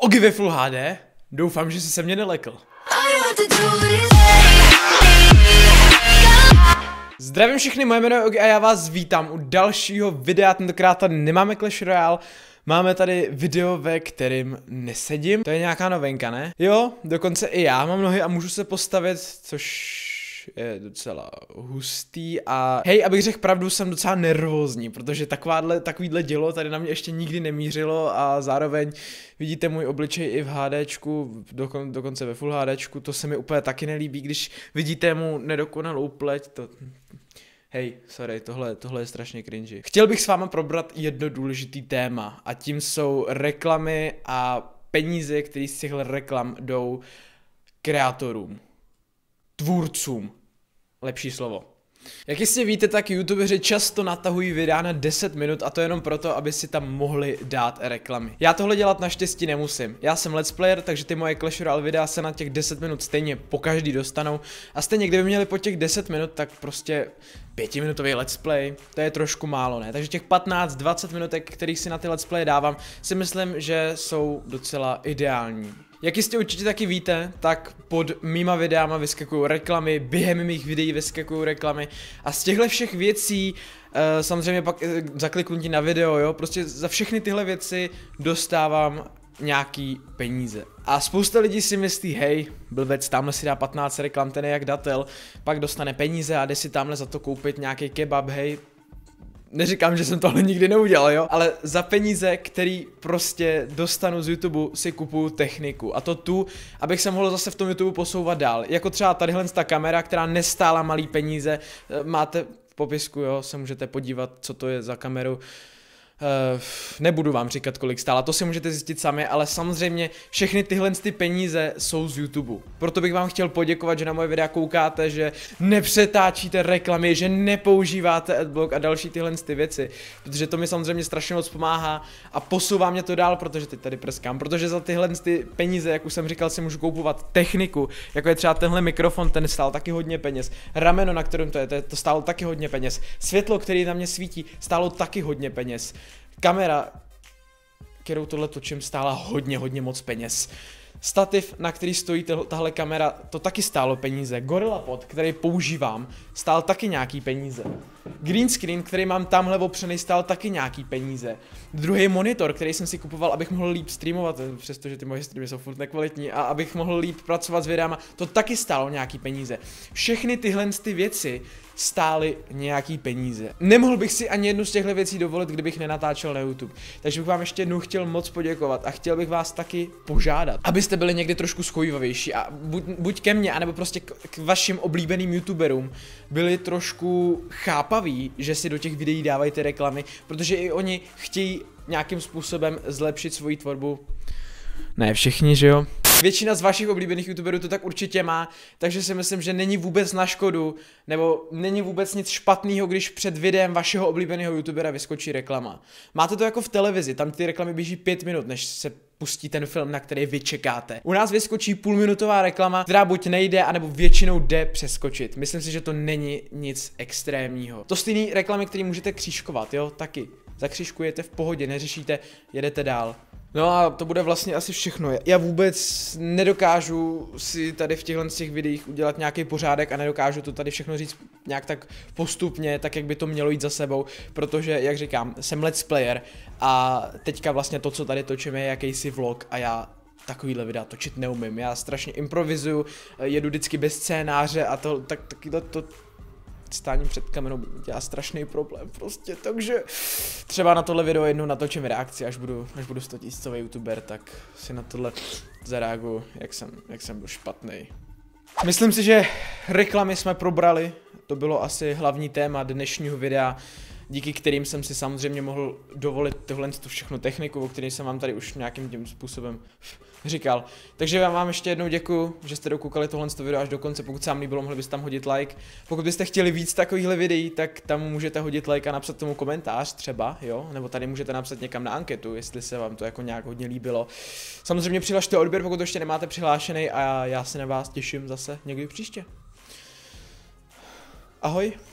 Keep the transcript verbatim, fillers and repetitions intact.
Ogi ve Full H D, doufám, že jsi se mě nelekl. Zdravím všechny, moje jméno je Ogi a já vás vítám u dalšího videa. Tentokrát tady nemáme Clash Royale, máme tady video, ve kterým nesedím. To je nějaká novinka, ne? Jo, dokonce i já mám nohy a můžu se postavit, což je docela hustý a hej, abych řekl pravdu, jsem docela nervózní, protože takováhle, takovýhle dělo tady na mě ještě nikdy nemířilo a zároveň vidíte můj obličej i v HDčku, dokon, dokonce ve Full HDčku, to se mi úplně taky nelíbí, když vidíte mu nedokonalou pleť, to... Hej, sorry, tohle, tohle je strašně cringy. Chtěl bych s váma probrat jedno důležitý téma a tím jsou reklamy a peníze, které z těchto reklam jdou kreatorům. Tvůrcům. Lepší slovo. Jak jistě víte, tak youtubeři často natahují videa na deset minut a to jenom proto, aby si tam mohli dát reklamy. Já tohle dělat naštěstí nemusím. Já jsem let's player, takže ty moje Clash Royale videa se na těch deset minut stejně pokaždý dostanou a stejně kdyby měli po těch deset minut, tak prostě pětiminutový let's play, to je trošku málo, ne? Takže těch patnáct dvacet minutek, kterých si na ty let's play dávám, si myslím, že jsou docela ideální. Jak jistě určitě taky víte, tak pod mýma videama vyskakují reklamy, během mých videí vyskakují reklamy a z těchto všech věcí, e, samozřejmě pak e, zakliknutí na video, jo, prostě za všechny tyhle věci dostávám nějaký peníze. A spousta lidí si myslí, hej, blbec, tamhle si dá patnáct reklam, ten je jak datel, pak dostane peníze a jde si tamhle za to koupit nějaký kebab, hej. Neříkám, že jsem tohle nikdy neudělal, jo, ale za peníze, který prostě dostanu z YouTube, si kupuju techniku a to tu, abych se mohl zase v tom YouTube posouvat dál, jako třeba tadyhle ta kamera, která nestála malý peníze, máte v popisku, jo, se můžete podívat, co to je za kameru. Uh, nebudu vám říkat, kolik stála, to si můžete zjistit sami, ale samozřejmě všechny tyhle ty peníze jsou z YouTube. Proto bych vám chtěl poděkovat, že na moje videa koukáte, že nepřetáčíte reklamy, že nepoužíváte adblock a další tyhle ty věci, protože to mi samozřejmě strašně moc pomáhá a posouvá mě to dál, protože teď tady prskám, protože za tyhle ty peníze, jak už jsem říkal, si můžu koupovat techniku, jako je třeba tenhle mikrofon, ten stál taky hodně peněz, rameno, na kterém to je, to stálo taky hodně peněz, světlo, který na mě svítí, stálo taky hodně peněz. Kamera, kterou tohle točím, stála hodně, hodně moc peněz. Stativ, na který stojí tahle kamera, to taky stálo peníze. GorillaPod, který používám, stál taky nějaký peníze. Green screen, který mám tamhle opřený, stál taky nějaký peníze. Druhý monitor, který jsem si kupoval, abych mohl líp streamovat, přestože ty moje streamy jsou furt nekvalitní, a abych mohl líp pracovat s videama, to taky stálo nějaký peníze. Všechny tyhle ty věci stály nějaký peníze. Nemohl bych si ani jednu z těchto věcí dovolit, kdybych nenatáčel na YouTube. Takže bych vám ještě jednou chtěl moc poděkovat a chtěl bych vás taky požádat, abyste byli někdy trošku schojivavější a buď, buď ke mně, anebo prostě k, k vašim oblíbeným youtuberům byli trošku chápaví, že si do těch videí dávají ty reklamy, protože i oni chtějí nějakým způsobem zlepšit svoji tvorbu. Ne všichni, že jo? Většina z vašich oblíbených youtuberů to tak určitě má, takže si myslím, že není vůbec na škodu, nebo není vůbec nic špatného, když před videem vašeho oblíbeného youtubera vyskočí reklama. Máte to jako v televizi, tam ty reklamy běží pět minut, než se pustí ten film, na který vy čekáte. U nás vyskočí půlminutová reklama, která buď nejde, anebo většinou jde přeskočit. Myslím si, že to není nic extrémního. To stejný reklamy, které můžete křížkovat, jo, taky. Zakřížkujete v pohodě, neřešíte, jedete dál. No a to bude vlastně asi všechno. Já vůbec nedokážu si tady v těchto těch videích udělat nějaký pořádek a nedokážu to tady všechno říct nějak tak postupně, tak jak by to mělo jít za sebou, protože, jak říkám, jsem let's player a teďka vlastně to, co tady točíme, je jakýsi vlog a já takovýhle videa točit neumím. Já strašně improvizuju, jedu vždycky bez scénáře a to tak takovýhle to stáním před kamerou dělá strašný problém prostě, takže třeba na tohle video jednou natočím reakci, až budu, až budu stotisícový youtuber, tak si na tohle zareaguju, jak jsem, jak jsem byl špatný. Myslím si, že reklamy jsme probrali, to bylo asi hlavní téma dnešního videa, díky kterým jsem si samozřejmě mohl dovolit tohle tu všechno techniku, o které jsem vám tady už nějakým tím způsobem říkal. Takže já vám ještě jednou děkuju, že jste dokoukali tohle video až do konce. Pokud se vám líbilo, mohli byste tam hodit like. Pokud byste chtěli víc takovýchhle videí, tak tam můžete hodit like a napsat tomu komentář třeba, jo? Nebo tady můžete napsat někam na anketu, jestli se vám to jako nějak hodně líbilo. Samozřejmě přihlašte odběr, pokud to ještě nemáte přihlášený, a já se na vás těším zase někdy příště. Ahoj.